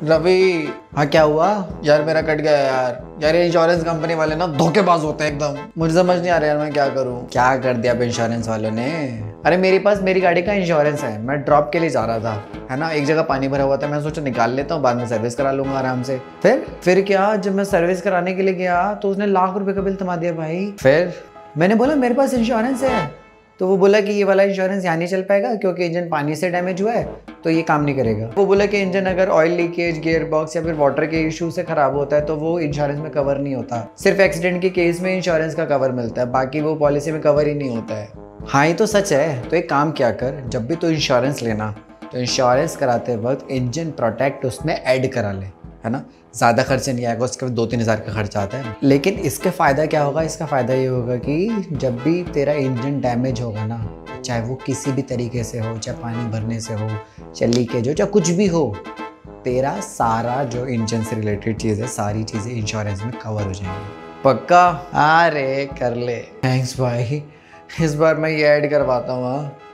रवि। हाँ क्या हुआ? यार मेरा कट गया यार ये इंश्योरेंस कंपनी वाले ना धोखेबाज होते हैं एकदम। मुझे समझ नहीं आ रहा यार मैं क्या करूं। क्या कर दिया अब इंश्योरेंस वालों ने? अरे मेरे पास मेरी गाड़ी का इंश्योरेंस है, मैं ड्रॉप के लिए जा रहा था, है ना। एक जगह पानी भरा हुआ था, मैं सोचा निकाल लेता हूँ, बाद में सर्विस करा लूंगा आराम से। फिर क्या, जब मैं सर्विस कराने के लिए गया तो उसने ₹1,00,000 का बिल थमा दिया भाई। फिर मैंने बोला मेरे पास इंश्योरेंस है, तो वो बोला कि ये वाला इंश्योरेंस यहाँ नहीं चल पाएगा क्योंकि इंजन पानी से डैमेज हुआ है, तो ये काम नहीं करेगा। वो बोला कि इंजन अगर ऑयल लीकेज, गियर बॉक्स या फिर वाटर के इशू से खराब होता है तो वो इंश्योरेंस में कवर नहीं होता। सिर्फ एक्सीडेंट के केस में इंश्योरेंस का कवर मिलता है, बाकी वो पॉलिसी में कवर ही नहीं होता है। हाँ ये तो सच है। तो एक काम क्या कर, जब भी तू इंश्योरेंस लेना तो इंश्योरेंस कराते वक्त इंजन प्रोटेक्ट उसमें ऐड करा ले, है ना। ज़्यादा खर्चा नहीं आएगा, उसके बाद 2-3 हज़ार का खर्चा आता है। लेकिन इसके फ़ायदा क्या होगा? इसका फ़ायदा ये होगा कि जब भी तेरा इंजन डैमेज होगा ना, चाहे वो किसी भी तरीके से हो, चाहे पानी भरने से हो, चाहे लीकेज हो, चाहे कुछ भी हो, तेरा सारा जो इंजन से रिलेटेड चीज़ है, सारी चीज़ें इंश्योरेंस में कवर हो जाएंगी। पक्का? अरे कर ले। थैंक्स भाई, इस बार मैं ये ऐड करवाता हूँ। हाँ